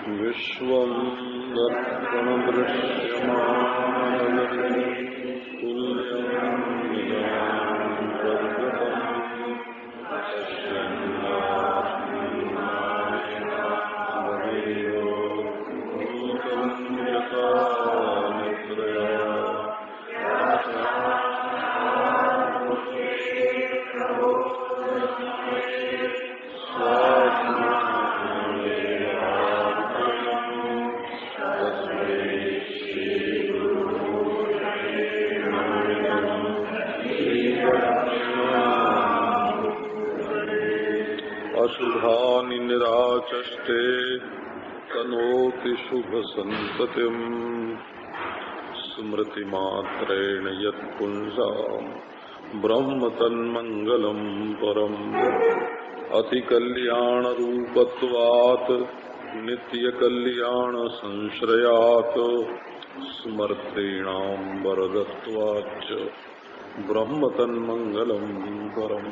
विश्वं दर्पणदृश्यमानजगति तुल्यं निजां प्रगतम् पश्यन्नास्तिमायिनामदेवो भूतं यथा निद्रया अशुभानि निराचष्टे तनोति शुभसन्ततिम् स्मृतिमात्रेण यत्पुंसाम् ब्रह्म तन्मङ्गलम् परम् अतिकल्याणरूपत्वात् नित्यकल्याणसंश्रयात् स्मर्तीणाम् वरदत्वाच्च ब्रह्म तन्मङ्गलम् परम्।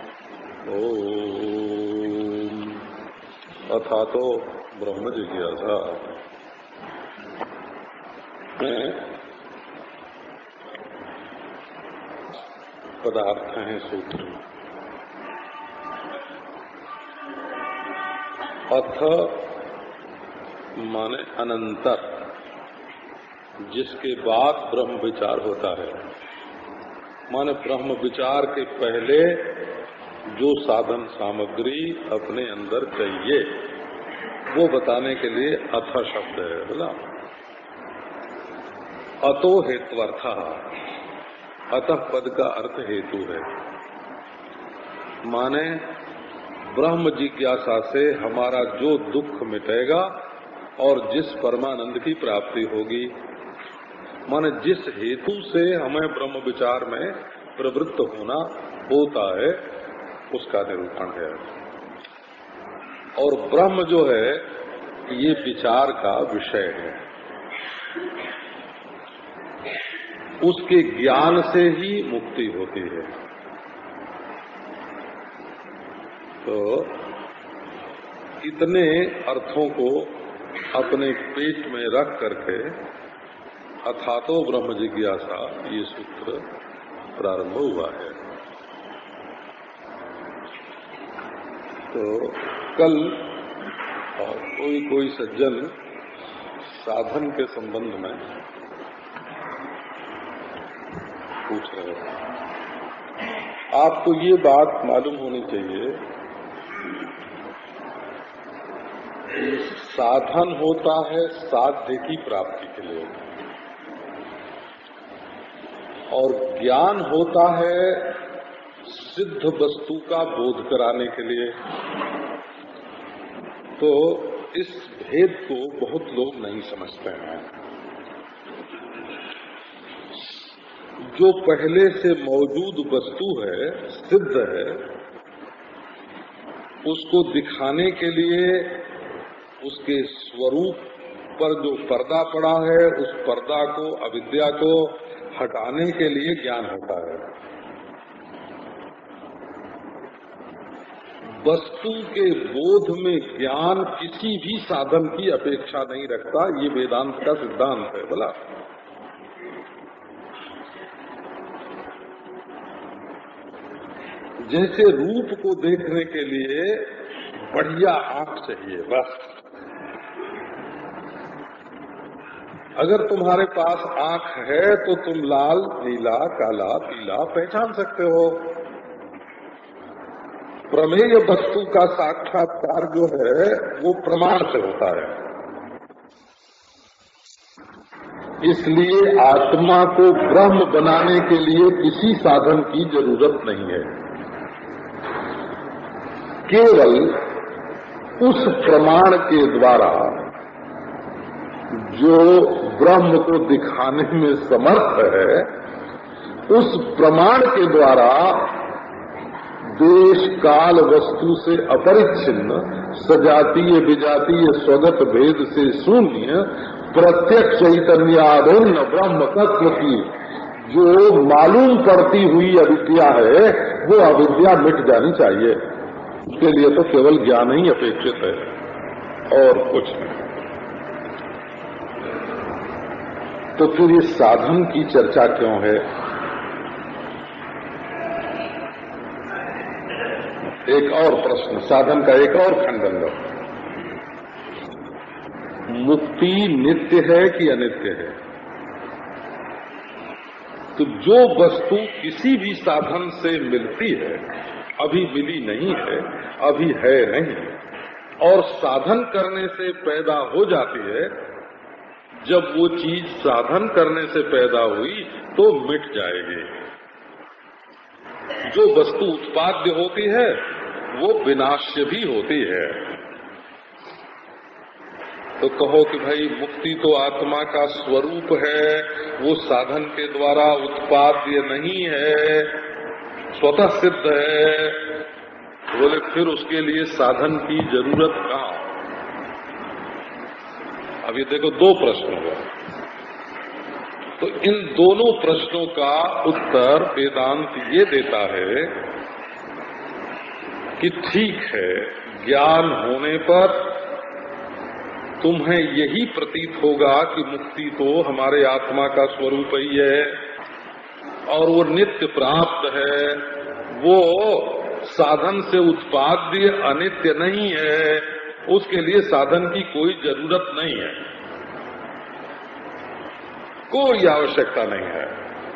ओम अथा तो ब्रह्म जिज्ञासा पदार्थ हैं सूत्र में। अथ माने अनंतर, जिसके बाद ब्रह्म विचार होता है। माने ब्रह्म विचार के पहले जो साधन सामग्री अपने अंदर चाहिए वो बताने के लिए अथ शब्द है, बोला। अतो हेत्वर्थ, अतः पद का अर्थ हेतु है। माने ब्रह्म जिज्ञासा से हमारा जो दुख मिटेगा और जिस परमानंद की प्राप्ति होगी, माने जिस हेतु से हमें ब्रह्म विचार में प्रवृत्त होना होता है उसका निरूपण है। और ब्रह्म जो है ये विचार का विषय है। उसके ज्ञान से ही मुक्ति होती है। तो इतने अर्थों को अपने पेट में रख करके अथातो ब्रह्म जिज्ञासा ये सूत्र प्रारंभ हुआ है। तो कल कोई सज्जन साधन के संबंध में पूछ रहे हैं। आपको ये बात मालूम होनी चाहिए कि साधन होता है साध्य की प्राप्ति के लिए और ज्ञान होता है सिद्ध वस्तु का बोध कराने के लिए। तो इस भेद को बहुत लोग नहीं समझते हैं। जो पहले से मौजूद वस्तु है, सिद्ध है, उसको दिखाने के लिए उसके स्वरूप पर जो पर्दा पड़ा है उस पर्दा को, अविद्या को हटाने के लिए ज्ञान होता है। वस्तु के बोध में ज्ञान किसी भी साधन की अपेक्षा नहीं रखता। ये वेदांत का सिद्धांत है। बोला जैसे रूप को देखने के लिए बढ़िया आंख चाहिए, बस। अगर तुम्हारे पास आंख है तो तुम लाल, नीला, काला, पीला पहचान सकते हो। प्रमेय वस्तु का साक्षात्कार जो है वो प्रमाण से होता है। इसलिए आत्मा को ब्रह्म बनाने के लिए किसी साधन की जरूरत नहीं है। केवल उस प्रमाण के द्वारा जो ब्रह्म को दिखाने में समर्थ है, उस प्रमाण के द्वारा देश काल वस्तु से अपरिच्छिन्न, सजातीय विजातीय स्वगत भेद से शून्य प्रत्यक्ष चैतन्यादोन्न ब्रह्म तत्व की जो मालूम पड़ती हुई अविद्या है वो अविद्या मिट जानी चाहिए। उसके लिए तो केवल ज्ञान ही अपेक्षित है और कुछ नहीं। तो फिर ये साधन की चर्चा क्यों है? एक और प्रश्न, साधन का एक और खंडन लो। मुक्ति नित्य है कि अनित्य है? तो जो वस्तु किसी भी साधन से मिलती है, अभी मिली नहीं है, अभी है नहीं, और साधन करने से पैदा हो जाती है, जब वो चीज साधन करने से पैदा हुई तो मिट जाएगी। जो वस्तु उत्पाद्य होती है वो विनाश्य भी होती है। तो कहो कि भाई मुक्ति तो आत्मा का स्वरूप है, वो साधन के द्वारा उत्पाद्य नहीं है, स्वतः सिद्ध है। बोले फिर उसके लिए साधन की जरूरत कहाँ? अब ये देखो, दो प्रश्न हुआ। तो इन दोनों प्रश्नों का उत्तर वेदांत ये देता है कि ठीक है, ज्ञान होने पर तुम्हें यही प्रतीत होगा कि मुक्ति तो हमारे आत्मा का स्वरूप ही है और वो नित्य प्राप्त है, वो साधन से उत्पाद्य अनित्य नहीं है, उसके लिए साधन की कोई जरूरत नहीं है, कोई आवश्यकता नहीं है।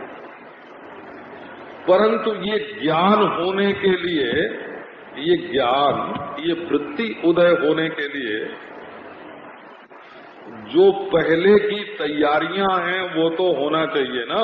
परंतु ये ज्ञान होने के लिए, ये ज्ञान, ये वृत्ति उदय होने के लिए जो पहले की तैयारियां हैं वो तो होना चाहिए ना।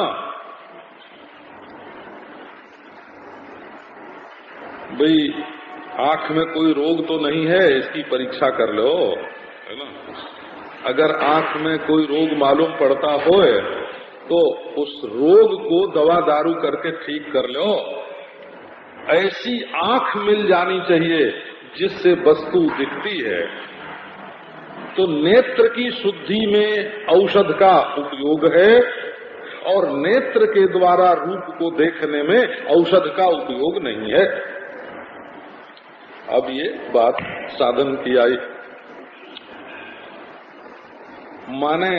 भाई आंख में कोई रोग तो नहीं है, इसकी परीक्षा कर लो, है ना। अगर आंख में कोई रोग मालूम पड़ता होए तो उस रोग को दवा दारू करके ठीक कर लो। ऐसी आंख मिल जानी चाहिए जिससे वस्तु दिखती है। तो नेत्र की शुद्धि में औषध का उपयोग है और नेत्र के द्वारा रूप को देखने में औषध का उपयोग नहीं है। अब ये बात साधन की आई, माने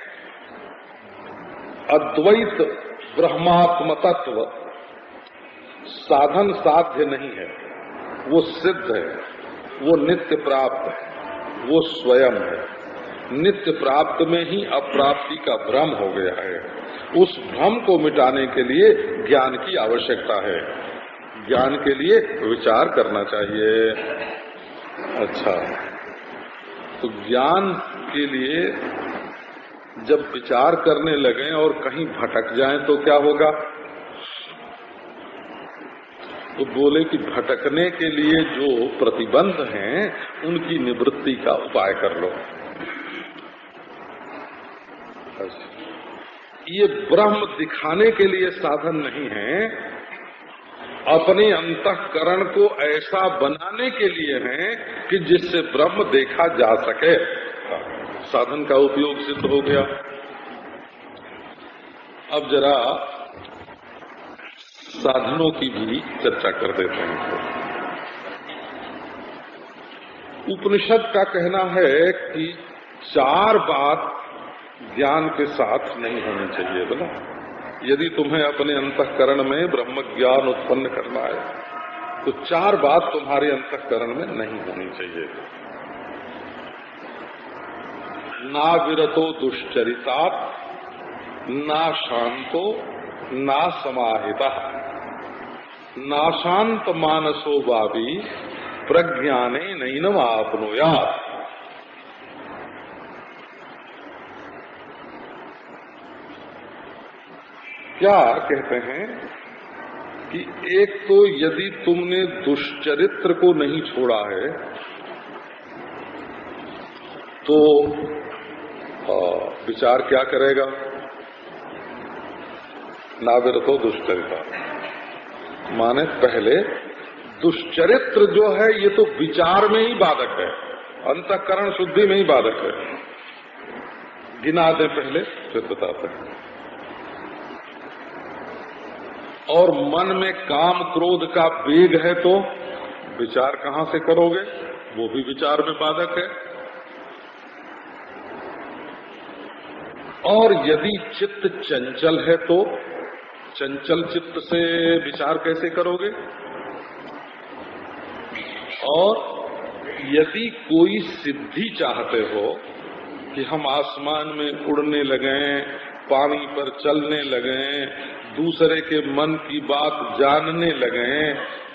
अद्वैत ब्रह्मात्म तत्व साधन साध्य नहीं है, वो सिद्ध है, वो नित्य प्राप्त है, वो स्वयं है। नित्य प्राप्त में ही अप्राप्ति का भ्रम हो गया है। उस भ्रम को मिटाने के लिए ज्ञान की आवश्यकता है। ज्ञान के लिए विचार करना चाहिए। अच्छा, तो ज्ञान के लिए जब विचार करने लगे और कहीं भटक जाएं तो क्या होगा? तो बोले कि भटकने के लिए जो प्रतिबंध हैं उनकी निवृत्ति का उपाय कर लो। ये ब्रह्म दिखाने के लिए साधन नहीं है, अपने अंतःकरण को ऐसा बनाने के लिए है कि जिससे ब्रह्म देखा जा सके। साधन का उपयोग सिद्ध हो गया। अब जरा साधनों की भी चर्चा कर देते हैं। उपनिषद का कहना है कि 4 बात ज्ञान के साथ नहीं होनी चाहिए। बोला, यदि तुम्हें अपने अंतःकरण में ब्रह्म ज्ञान उत्पन्न करना है तो 4 बात तुम्हारे अंतःकरण में नहीं होनी चाहिए। ना विरतो दुश्चरितात्, ना शांतो, ना समाहिता, ना शांत मानसो वापी प्रज्ञाने नैनम आपनुयात्। क्या कहते हैं कि एक तो यदि तुमने दुष्चरित्र को नहीं छोड़ा है तो विचार क्या करेगा? नाविरतो दुष्चरिता, माने पहले दुष्चरित्र जो है ये तो विचार में ही बाधक है, अंतःकरण शुद्धि में ही बाधक है। गिना दे पहले फिर बताते हैं। और मन में काम क्रोध का वेग है तो विचार कहाँ से करोगे? वो भी विचार में बाधक है। और यदि चित्त चंचल है तो चंचल चित्त से विचार कैसे करोगे? और यदि कोई सिद्धि चाहते हो कि हम आसमान में उड़ने लगें, पानी पर चलने लगें, दूसरे के मन की बात जानने लगें,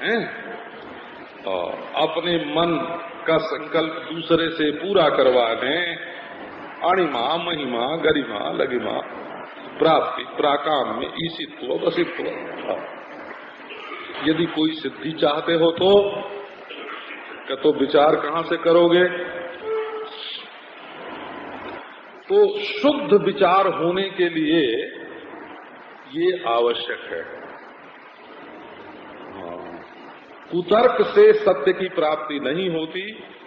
और अपने मन का संकल्प दूसरे से पूरा करवा दें, अणिमा महिमा गरिमा लगिमा प्राप्ति प्राकाम्य ईशित्व वसित्व, यदि कोई सिद्धि चाहते हो तो विचार कहाँ से करोगे? तो शुद्ध विचार होने के लिए ये आवश्यक है। कुतर्क से सत्य की प्राप्ति नहीं होती,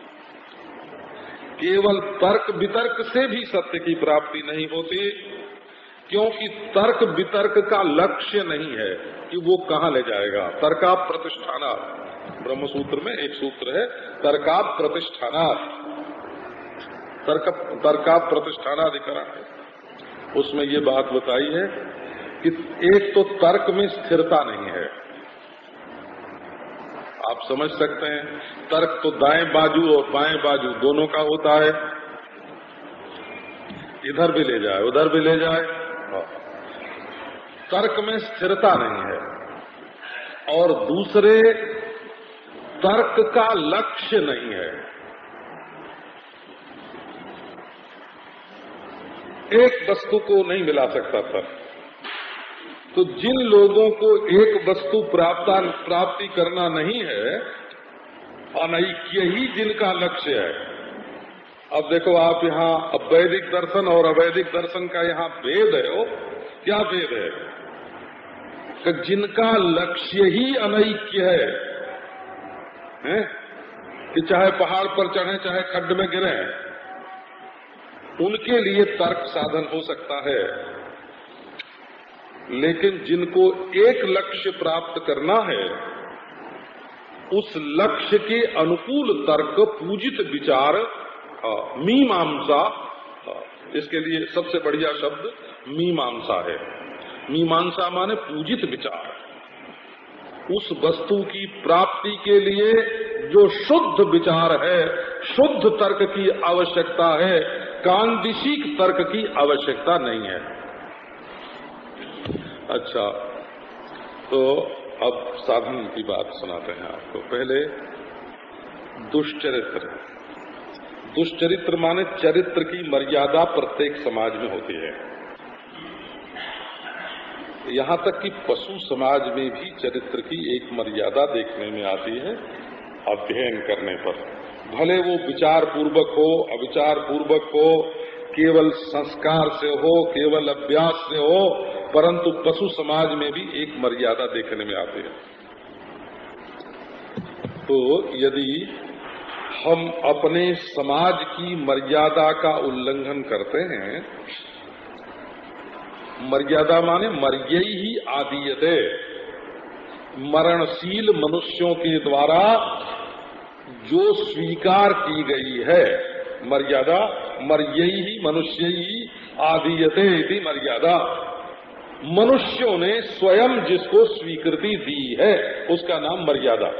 केवल तर्क वितर्क से भी सत्य की प्राप्ति नहीं होती, क्योंकि तर्क वितर्क का लक्ष्य नहीं है कि वो कहाँ ले जाएगा। तर्का प्रतिष्ठाना, ब्रह्म सूत्र में एक सूत्र है, तर्का प्रतिष्ठाना, तर्का प्रतिष्ठानाधिकरण है। उसमें ये बात बताई है कि एक तो तर्क में स्थिरता नहीं है। आप समझ सकते हैं, तर्क तो दाएं बाजू और बाएं बाजू दोनों का होता है, इधर भी ले जाए उधर भी ले जाए। तर्क में स्थिरता नहीं है। और दूसरे, तर्क का लक्ष्य नहीं है। एक वस्तु को नहीं मिला सकता तर्क। तो जिन लोगों को एक वस्तु प्राप्ति करना नहीं है, अनैक्य ही जिनका लक्ष्य है। अब देखो, आप यहाँ वैदिक दर्शन और अवैदिक दर्शन का यहाँ भेद है। वो क्या भेद है? कि जिनका लक्ष्य ही अनैक्य है कि चाहे पहाड़ पर चढ़े चाहे खड्ड में गिरे, उनके लिए तर्क साधन हो सकता है। लेकिन जिनको एक लक्ष्य प्राप्त करना है, उस लक्ष्य के अनुकूल तर्क, पूजित विचार, मीमांसा, इसके लिए सबसे बढ़िया शब्द मीमांसा है। मीमांसा माने पूजित विचार। उस वस्तु की प्राप्ति के लिए जो शुद्ध विचार है, शुद्ध तर्क की आवश्यकता है, कांदिशिक तर्क की आवश्यकता नहीं है। अच्छा, तो अब साधन की बात सुनाते हैं आपको। पहले दुष्चरित्र। दुष्चरित्र माने चरित्र की मर्यादा प्रत्येक समाज में होती है। यहाँ तक कि पशु समाज में भी चरित्र की एक मर्यादा देखने में आती है अध्ययन करने पर। भले वो विचार पूर्वक हो, अविचार पूर्वक हो, केवल संस्कार से हो, केवल अभ्यास से हो, परंतु पशु समाज में भी एक मर्यादा देखने में आती है। तो यदि हम अपने समाज की मर्यादा का उल्लंघन करते हैं, मर्यादा माने मर्यई ही आदीयते, मरणशील मनुष्यों के द्वारा जो स्वीकार की गई है मर्यादा, मर्यई ही मनुष्यई आदीयते इति मर्यादा, मनुष्यों ने स्वयं जिसको स्वीकृति दी है उसका नाम मर्यादा।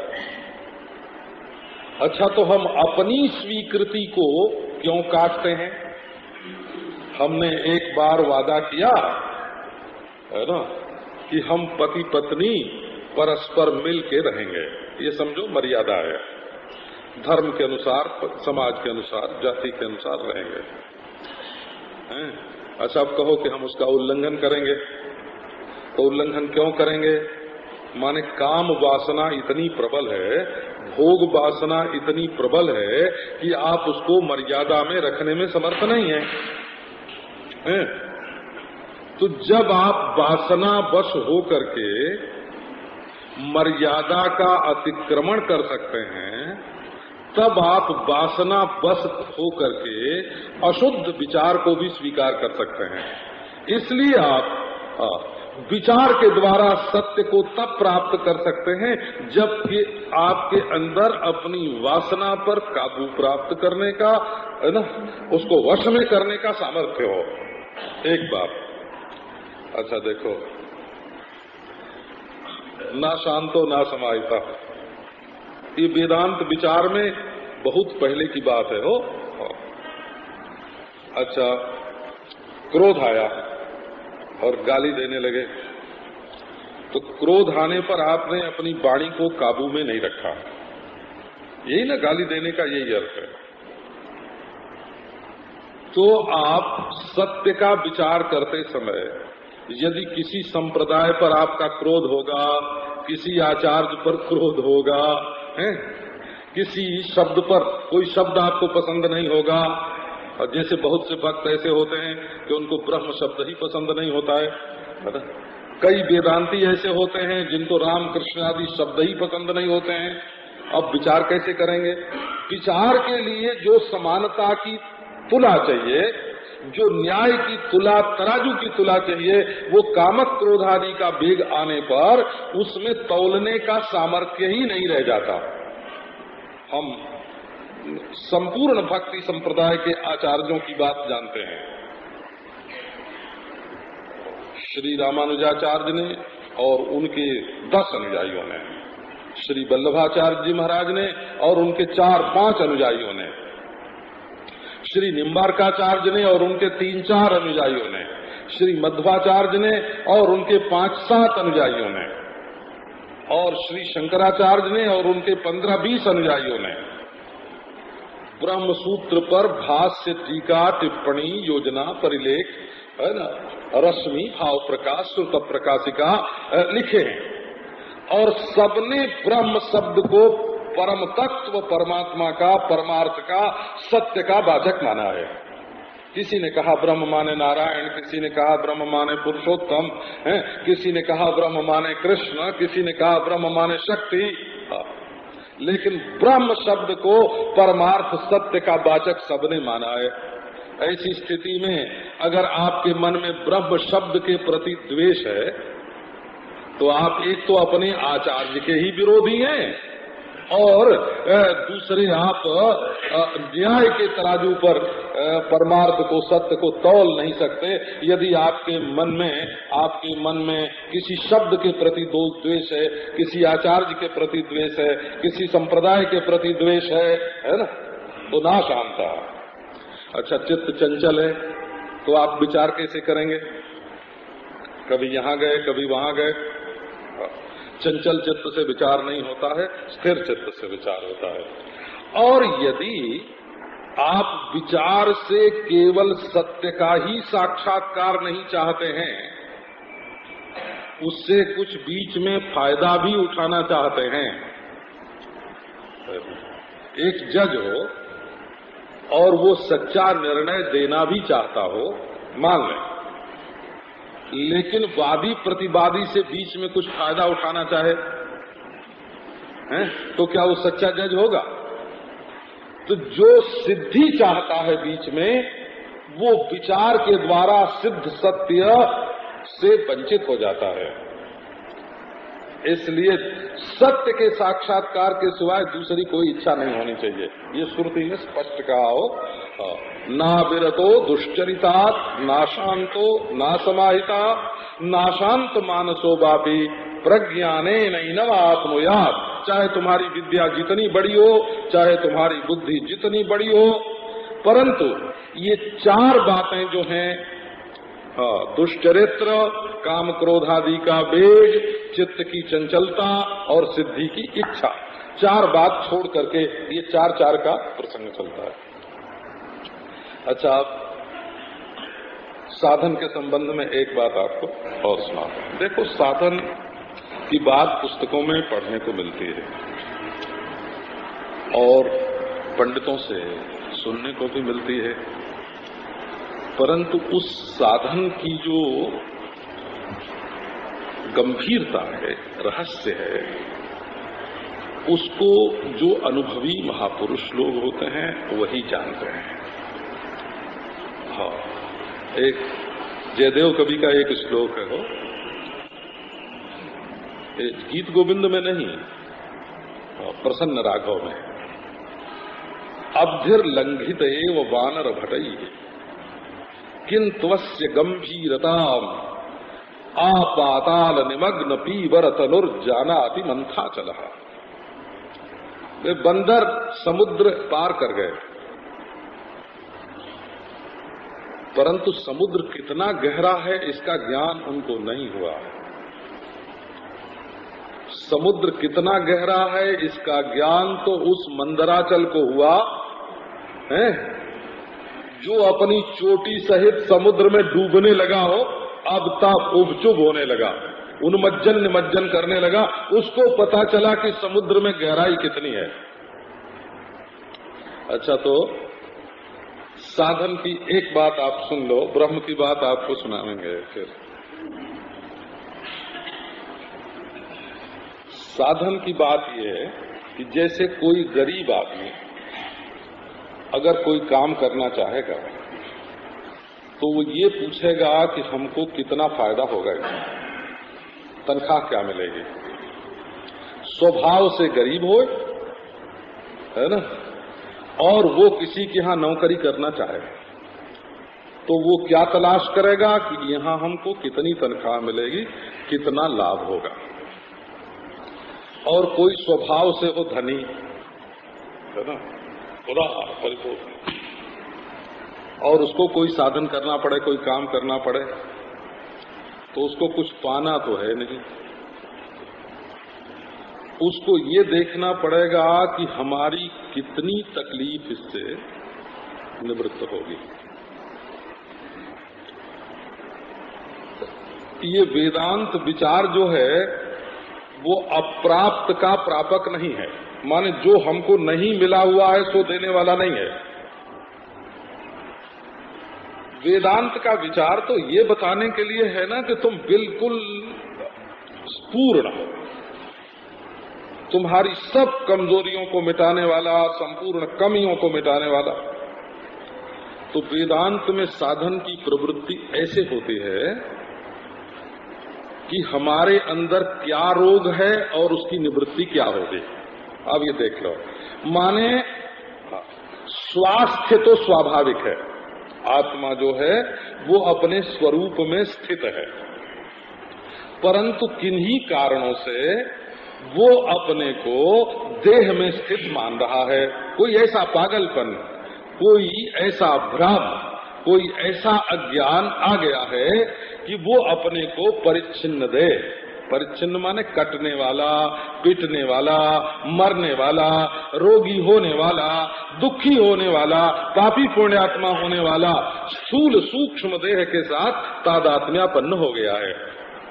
अच्छा, तो हम अपनी स्वीकृति को क्यों काटते हैं? हमने एक बार वादा किया है ना कि हम पति पत्नी परस्पर मिल के रहेंगे, ये समझो मर्यादा है। धर्म के अनुसार, समाज के अनुसार, जाति के अनुसार रहेंगे। अच्छा, अब कहो कि हम उसका उल्लंघन करेंगे, तो उल्लंघन क्यों करेंगे? माने काम वासना इतनी प्रबल है, भोग वासना इतनी प्रबल है कि आप उसको मर्यादा में रखने में समर्थ नहीं है। तो जब आप वासना वश हो करके मर्यादा का अतिक्रमण कर सकते हैं, तब आप वासना वश हो करके अशुद्ध विचार को भी स्वीकार कर सकते हैं। इसलिए आप विचार के द्वारा सत्य को तब प्राप्त कर सकते हैं जबकि आपके अंदर अपनी वासना पर काबू प्राप्त करने का, है ना, उसको वश में करने का सामर्थ्य हो। एक बात। अच्छा देखो, ना शांतो ना समाहिता, ये वेदांत विचार में बहुत पहले की बात है हो। अच्छा, क्रोध आया और गाली देने लगे, तो क्रोध आने पर आपने अपनी वाणी को काबू में नहीं रखा, यही ना गाली देने का यही अर्थ है। तो आप सत्य का विचार करते समय यदि किसी संप्रदाय पर आपका क्रोध होगा, किसी आचार्य पर क्रोध होगा, है? किसी शब्द पर कोई शब्द आपको पसंद नहीं होगा, और जैसे बहुत से भक्त ऐसे होते हैं कि उनको ब्रह्म शब्द ही पसंद नहीं होता है। कई वेदांती ऐसे होते हैं जिनको राम कृष्ण आदि शब्द ही पसंद नहीं होते हैं। अब विचार कैसे करेंगे? विचार के लिए जो समानता की तुला चाहिए, जो न्याय की तुला, तराजू की तुला चाहिए, वो कामक क्रोध आदि का वेग आने पर उसमें तौलने का सामर्थ्य ही नहीं रह जाता। हम संपूर्ण भक्ति संप्रदाय के आचार्यों की बात जानते हैं। श्री रामानुजाचार्य ने और उनके 10 अनुयायियों ने, श्री वल्लभाचार्य जी महाराज ने और उनके 4-5 अनुयायियों ने, श्री निम्बारकाचार्य ने और उनके 3-4 अनुयायियों ने, श्री मध्वाचार्य ने और उनके 5-7 अनुयायियों ने, और श्री शंकराचार्य ने और उनके 15-20 अनुयायियों ने ब्रह्म सूत्र पर भाष्य, टीका, टिप्पणी, योजना, परिलेख, है ना, रश्मि, भाव प्रकाश, श्रुत प्रकाशिका लिखे हैं। और सबने ब्रह्म शब्द को परम तत्व, परमात्मा का, परमार्थ का, सत्य का वाचक माना है। किसी ने कहा ब्रह्म माने नारायण, किसी ने कहा ब्रह्म माने पुरुषोत्तम, किसी ने कहा ब्रह्म माने कृष्ण, किसी ने कहा ब्रह्म माने शक्ति। लेकिन ब्रह्म शब्द को परमार्थ सत्य का वाचक सबने माना है। ऐसी स्थिति में अगर आपके मन में ब्रह्म शब्द के प्रति द्वेष है, तो आप एक तो अपने आचार्य के ही विरोधी हैं, और दूसरे आप न्याय के तराजू पर परमार्थ को, सत्य को तौल नहीं सकते। यदि आपके मन में किसी शब्द के प्रति द्वेष है, किसी आचार्य के प्रति द्वेष है, किसी संप्रदाय के प्रति द्वेष है ना, तो ना शांता। अच्छा, चित्त चंचल है तो आप विचार कैसे करेंगे? कभी यहाँ गए, कभी वहाँ गए। चंचल चित्त से विचार नहीं होता है, स्थिर चित्त से विचार होता है। और यदि आप विचार से केवल सत्य का ही साक्षात्कार नहीं चाहते हैं, उससे कुछ बीच में फायदा भी उठाना चाहते हैं। एक जज हो और वो सच्चा निर्णय देना भी चाहता हो, मान लें, लेकिन वादी प्रतिवादी से बीच में कुछ फायदा उठाना चाहे, तो क्या वो सच्चा जज होगा? तो जो सिद्धि चाहता है बीच में, वो विचार के द्वारा सिद्ध सत्य से वंचित हो जाता है। इसलिए सत्य के साक्षात्कार के सिवाय दूसरी कोई इच्छा नहीं होनी चाहिए। ये श्रुति में स्पष्ट कहा हो, ना विरतो दुश्चरितात्, ना शांतो ना समाहिता, ना शांत मानसो बापी प्रज्ञाने नैनम आत्मयात्। चाहे तुम्हारी विद्या जितनी बड़ी हो, चाहे तुम्हारी बुद्धि जितनी बड़ी हो, परंतु ये 4 बातें जो हैं, दुष्चरित्र, काम क्रोध आदि का वेग, चित्त की चंचलता और सिद्धि की इच्छा, 4 बात छोड़ करके ये 4 का प्रसंग चलता है। अच्छा, साधन के संबंध में एक बात आपको और सुना। देखो, साधन की बात पुस्तकों में पढ़ने को मिलती है और पंडितों से सुनने को भी मिलती है, परंतु उस साधन की जो गंभीरता है, रहस्य है, उसको जो अनुभवी महापुरुष लोग होते हैं वही जानते हैं। हाँ, एक जयदेव कवि का एक श्लोक है, हो गीत गोविंद में नहीं, प्रसन्न राघव में, अब्धिर लंघित एव वानर भटई किंत्वस्य गंभीरता आपाताल निमग्न पीवर तनुर्जानाति मंथाचल। वे बंदर समुद्र पार कर गए, परंतु समुद्र कितना गहरा है इसका ज्ञान उनको नहीं हुआ। समुद्र कितना गहरा है इसका ज्ञान तो उस मंदराचल को हुआ है जो अपनी चोटी सहित समुद्र में डूबने लगा हो, अब तक उबचुब होने लगा, उन्मज्जन निमज्जन करने लगा। उसको पता चला कि समुद्र में गहराई कितनी है। अच्छा, तो साधन की एक बात आप सुन लो, ब्रह्म की बात आपको सुनाएंगे। फिर साधन की बात यह है कि जैसे कोई गरीब आदमी अगर कोई काम करना चाहेगा तो वो ये पूछेगा कि हमको कितना फायदा होगा, तनख्वाह क्या मिलेगी। स्वभाव से गरीब हो, है ना, और वो किसी के यहाँ नौकरी करना चाहे तो वो क्या तलाश करेगा कि यहाँ हमको कितनी तनख्वाह मिलेगी, कितना लाभ होगा। और कोई स्वभाव से वो धनी, है ना, पूरा परिपूर्ण, और उसको कोई साधन करना पड़े, कोई काम करना पड़े, तो उसको कुछ पाना तो है नहीं। उसको ये देखना पड़ेगा कि हमारी कितनी तकलीफ इससे निवृत्त होगी। ये वेदांत विचार जो है वो अप्राप्त का प्रापक नहीं है, माने जो हमको नहीं मिला हुआ है सो देने वाला नहीं है। वेदांत का विचार तो ये बताने के लिए है ना कि तुम बिल्कुल पूर्ण, तुम्हारी सब कमजोरियों को मिटाने वाला, संपूर्ण कमियों को मिटाने वाला। तो वेदांत में साधन की प्रवृत्ति ऐसे होती है कि हमारे अंदर क्या रोग है और उसकी निवृत्ति क्या होगी। अब ये देख लो, माने स्वास्थ्य तो स्वाभाविक है, आत्मा जो है वो अपने स्वरूप में स्थित है, परंतु किन्हीं कारणों से वो अपने को देह में स्थित मान रहा है। कोई ऐसा पागलपन, कोई ऐसा भ्रम, कोई ऐसा अज्ञान आ गया है कि वो अपने को परिच्छिन्न दे। परिच्छिन्न माने कटने वाला, पिटने वाला, मरने वाला, रोगी होने वाला, दुखी होने वाला, पापी पुण्यात्मा होने वाला स्थूल सूक्ष्म देह के साथ तादात्म्यापन्न हो गया है।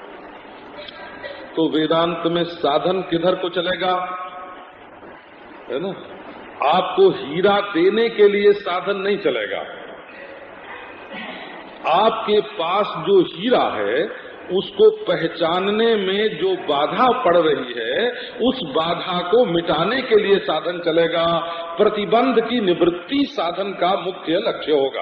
तो वेदांत में साधन किधर को चलेगा, है ना। आपको हीरा देने के लिए साधन नहीं चलेगा। आपके पास जो हीरा है उसको पहचानने में जो बाधा पड़ रही है उस बाधा को मिटाने के लिए साधन चलेगा। प्रतिबंध की निवृत्ति साधन का मुख्य लक्ष्य होगा।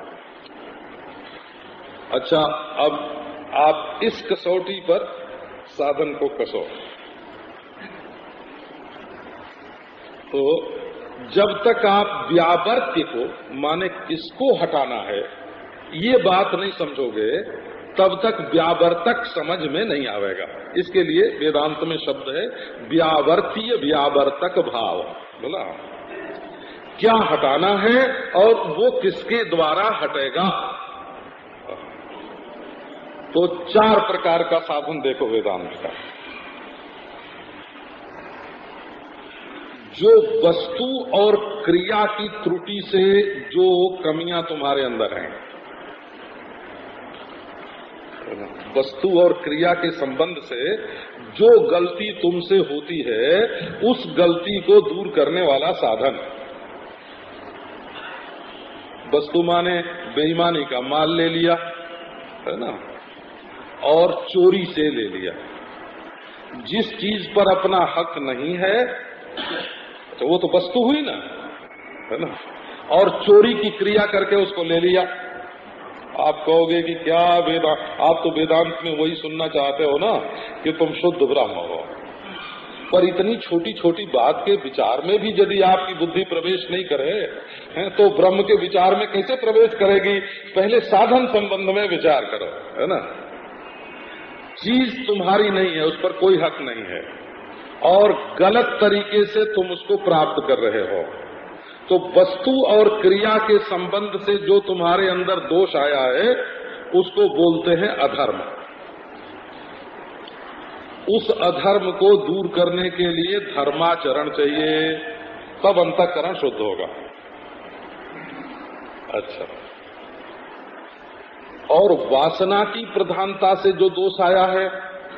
अच्छा, अब आप इस कसौटी पर साधन को कसो। तो जब तक आप व्यावर्त्य को, माने किसको हटाना है, ये बात नहीं समझोगे तब तक व्यावर्तक समझ में नहीं आवेगा। इसके लिए वेदांत में शब्द है व्यावर्तीय व्यावर्तक भाव। बोला क्या हटाना है और वो किसके द्वारा हटेगा। तो 4 प्रकार का साधन देखो वेदांत का। जो वस्तु और क्रिया की त्रुटि से जो कमियां तुम्हारे अंदर हैं, वस्तु और क्रिया के संबंध से जो गलती तुमसे होती है उस गलती को दूर करने वाला साधन। वस्तु माने बेईमानी का माल ले लिया, है ना, और चोरी से ले लिया। जिस चीज पर अपना हक नहीं है तो वो तो वस्तु हुई ना, है ना, और चोरी की क्रिया करके उसको ले लिया। आप कहोगे कि क्या वेदांत, आप तो वेदांत में वही सुनना चाहते हो ना कि तुम शुद्ध ब्रह्म हो, पर इतनी छोटी छोटी बात के विचार में भी यदि आपकी बुद्धि प्रवेश नहीं करे हैं, तो ब्रह्म के विचार में कैसे प्रवेश करेगी? पहले साधन संबंध में विचार करो, है ना। चीज तुम्हारी नहीं है, उस पर कोई हक नहीं है, और गलत तरीके से तुम उसको प्राप्त कर रहे हो। तो वस्तु और क्रिया के संबंध से जो तुम्हारे अंदर दोष आया है उसको बोलते हैं अधर्म। उस अधर्म को दूर करने के लिए धर्माचरण चाहिए, तब अंतःकरण शुद्ध होगा। अच्छा, और वासना की प्रधानता से जो दोष आया है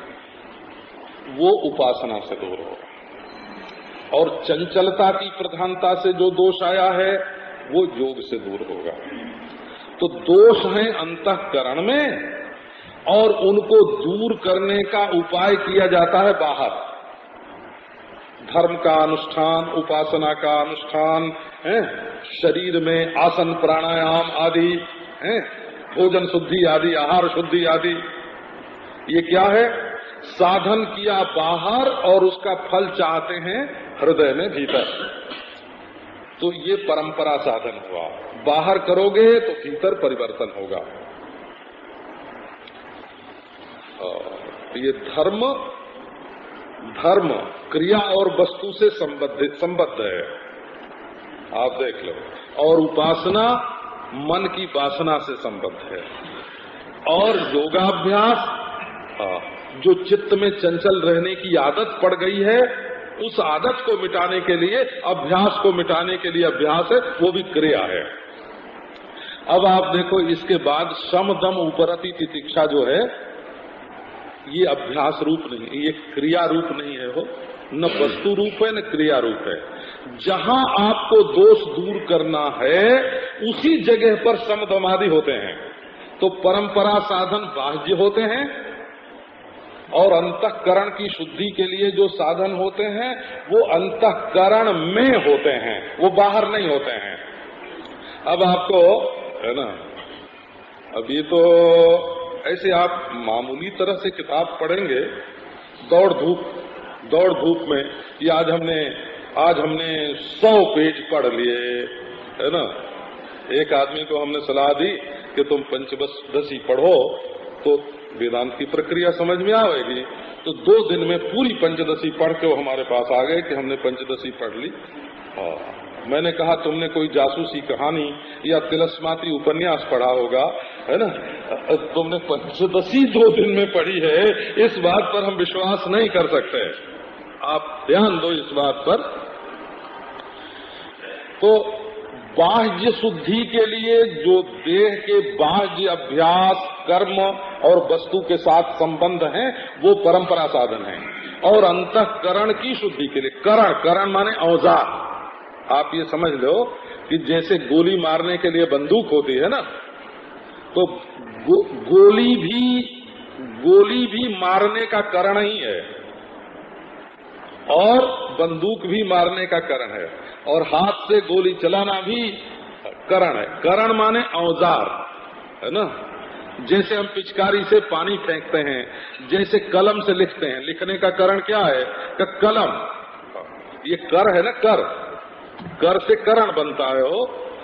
वो उपासना से दूर होगा, और चंचलता की प्रधानता से जो दोष आया है वो योग से दूर होगा। तो दोष हैं अंतःकरण में, और उनको दूर करने का उपाय किया जाता है बाहर। धर्म का अनुष्ठान, उपासना का अनुष्ठान है, शरीर में आसन प्राणायाम आदि है, भोजन शुद्धि आदि, आहार शुद्धि आदि, ये क्या है? साधन किया बाहर और उसका फल चाहते हैं हृदय में भीतर। तो ये परंपरा साधन हुआ। बाहर करोगे तो भीतर परिवर्तन होगा। ये धर्म क्रिया और वस्तु से संबद्ध है, आप देख लो। और उपासना मन की वासना से संबद्ध है। और योगाभ्यास जो चित्त में चंचल रहने की आदत पड़ गई है, उस आदत को मिटाने के लिए, अभ्यास को मिटाने के लिए अभ्यास है, वो भी क्रिया है। अब आप देखो, इसके बाद शम दम उपरति तितिक्षा जो है, ये अभ्यास रूप नहीं, ये क्रिया रूप नहीं है, हो न वस्तु रूप है न क्रिया रूप है। जहां आपको दोष दूर करना है उसी जगह पर शम दम आदि होते हैं। तो परंपरा साधन बाह्य होते हैं, और अंतःकरण की शुद्धि के लिए जो साधन होते हैं वो अंतःकरण में होते हैं, वो बाहर नहीं होते हैं। अब आपको है ना, अब ये तो ऐसे आप मामूली तरह से किताब पढ़ेंगे दौड़ धूप में, कि आज हमने 100 पेज पढ़ लिए, है ना। एक आदमी को हमने सलाह दी कि तुम पंचदशी पढ़ो तो वेदांत की प्रक्रिया समझ में आएगी। तो 2 दिन में पूरी पंचदशी पढ़ के वो हमारे पास आ गए कि हमने पंचदशी पढ़ ली। मैंने कहा, तुमने कोई जासूसी कहानी या तिलस्माती उपन्यास पढ़ा होगा, है ना। तुमने पंचदशी 2 दिन में पढ़ी है, इस बात पर हम विश्वास नहीं कर सकते। आप ध्यान दो इस बात पर। तो बाह्य शुद्धि के लिए जो देह के बाह्य अभ्यास, कर्म और वस्तु के साथ संबंध है वो परंपरा साधन है। और अंतःकरण की शुद्धि के लिए करण माने औजार। आप ये समझ लो कि जैसे गोली मारने के लिए बंदूक होती है ना, तो गोली भी मारने का करण ही है, और बंदूक भी मारने का करण है, और हाथ से गोली चलाना भी करण है। करण माने औजार, है ना। जैसे हम पिचकारी से पानी फेंकते हैं, जैसे कलम से लिखते हैं, लिखने का करण क्या है? कलम। ये कर है ना, कर से करण बनता है, हो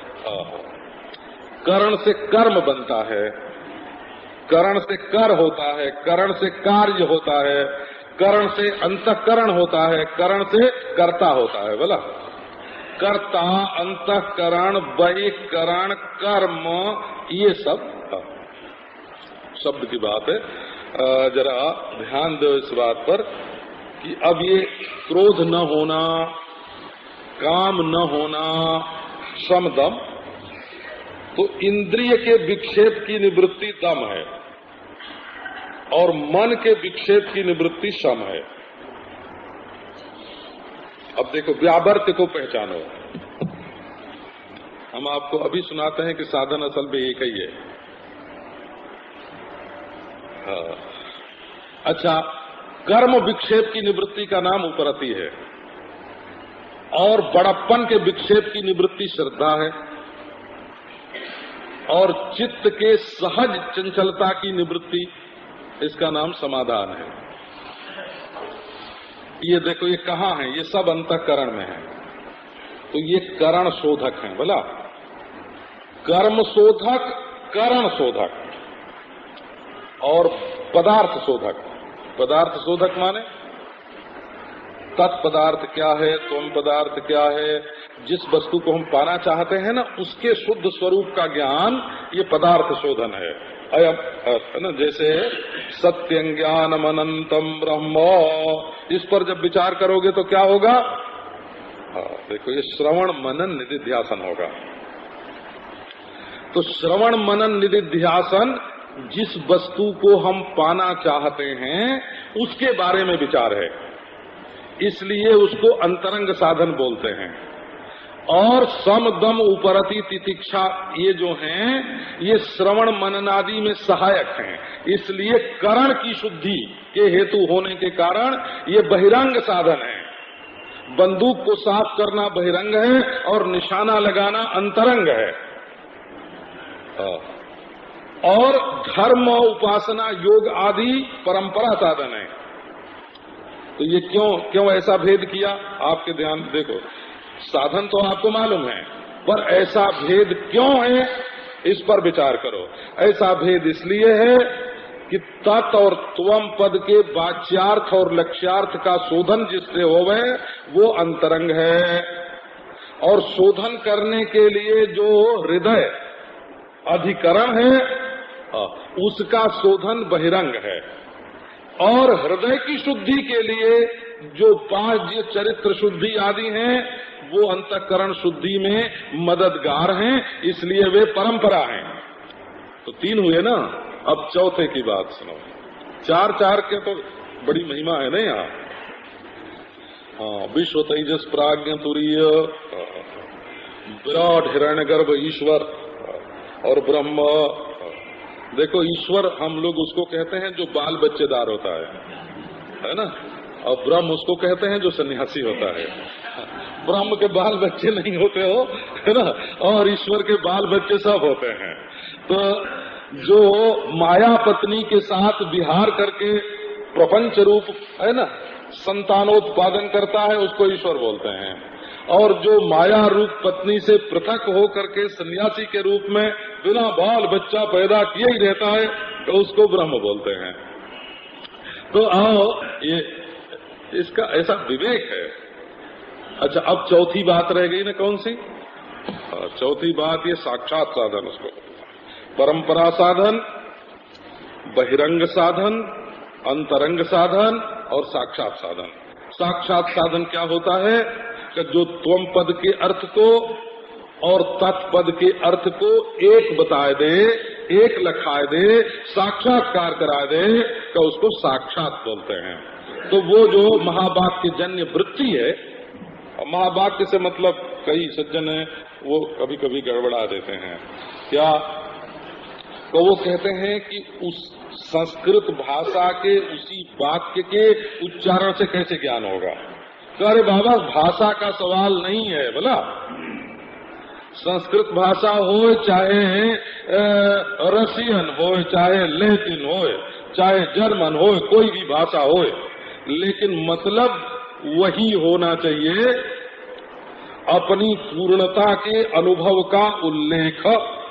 करण से कर्म बनता है, करण से कर होता है, करण से कार्य होता है, करण से अंतःकरण होता है, करण से कर्ता होता है। बोला, कर्ता, अंतःकरण, बहिकरण, कर्म, ये सब शब्द की बात है। जरा ध्यान दो इस बात पर कि अब ये क्रोध न होना, काम न होना, शम दम, तो इंद्रिय के विक्षेप की निवृत्ति दम है, और मन के विक्षेप की निवृत्ति शम है। अब देखो, व्यावर्त को पहचानो। हम आपको अभी सुनाते हैं कि साधन असल में एक ही है। हाँ। अच्छा, कर्म विक्षेप की निवृत्ति का नाम उपरति है, और बड़प्पन के विक्षेप की निवृत्ति श्रद्धा है, और चित्त के सहज चंचलता की निवृत्ति, इसका नाम समाधान है। ये देखो ये कहाँ है, ये सब अंतःकरण में है। तो ये करण शोधक है, बोला कर्म शोधक, करण शोधक और पदार्थ शोधक। पदार्थ शोधक माने तत्पदार्थ क्या है, त्वम पदार्थ क्या है, जिस वस्तु को हम पाना चाहते हैं ना उसके शुद्ध स्वरूप का ज्ञान, ये पदार्थ शोधन है। ना जैसे सत्यं ज्ञानम अनंतम ब्रह्म, इस पर जब विचार करोगे तो क्या होगा? देखो ये श्रवण मनन निधिध्यासन होगा। तो श्रवण मनन निधिध्यासन जिस वस्तु को हम पाना चाहते हैं उसके बारे में विचार है, इसलिए उसको अंतरंग साधन बोलते हैं। और सम दम उपरति तितिक्षा ये जो हैं ये श्रवण मननादि में सहायक हैं, इसलिए करण की शुद्धि के हेतु होने के कारण ये बहिरंग साधन है। बंदूक को साफ करना बहिरंग है और निशाना लगाना अंतरंग है। और धर्म उपासना योग आदि परंपरा साधन है। तो ये क्यों ऐसा भेद किया? आपके ध्यान देखो, साधन तो आपको मालूम है, पर ऐसा भेद क्यों है इस पर विचार करो। ऐसा भेद इसलिए है कि तत् और त्वम पद के वाच्यार्थ और लक्ष्यार्थ का शोधन जिससे होवे वो अंतरंग है, और शोधन करने के लिए जो हृदय अधिकरण है उसका शोधन बहिरंग है। और हृदय की शुद्धि के लिए जो 5 चरित्र शुद्धि आदि हैं वो अंतःकरण शुद्धि में मददगार हैं, इसलिए वे परंपरा हैं। तो 3 हुए ना, अब चौथे की बात सुनो। 4 के तो बड़ी महिमा है ना यहाँ। विश्व तेजस प्राज्ञ तुरीय विराट हिरण्यगर्भ ईश्वर और ब्रह्म। देखो ईश्वर हम लोग उसको कहते हैं जो बाल बच्चेदार होता है ना, और ब्रह्म उसको कहते हैं जो सन्यासी होता है। ब्रह्म के बाल बच्चे नहीं होते हो, है ना, और ईश्वर के बाल बच्चे सब होते हैं। तो जो माया पत्नी के साथ विहार करके प्रपंच रूप है ना संतानोत्पादन करता है उसको ईश्वर बोलते हैं, और जो माया रूप पत्नी से पृथक हो करके सन्यासी के रूप में बिना बाल बच्चा पैदा किए ही रहता है तो उसको ब्रह्म बोलते हैं। तो आओ ये इसका ऐसा विवेक है। अच्छा, अब चौथी बात रह गई ना, कौन सी? चौथी बात ये साक्षात साधन, उसको परंपरा साधन, बहिरंग साधन, अंतरंग साधन और साक्षात साधन। साक्षात साधन क्या होता है कि जो त्वम पद के अर्थ को और तत्पद के अर्थ को एक बताए दे, एक लखाए दे, साक्षात्कार कराए दे तो उसको साक्षात बोलते हैं। तो वो जो महावाक्य जन्य वृत्ति है, महावाक्य से मतलब कई सज्जन है वो कभी कभी गड़बड़ा देते हैं। क्या? तो वो कहते हैं कि उस संस्कृत भाषा के उसी वाक्य के उच्चारण से कैसे ज्ञान होगा? अरे बाबा, भाषा का सवाल नहीं है बोला। संस्कृत भाषा हो चाहे रशियन हो, चाहे लैटिन हो, चाहे जर्मन हो, कोई भी भाषा हो, लेकिन मतलब वही होना चाहिए, अपनी पूर्णता के अनुभव का उल्लेख।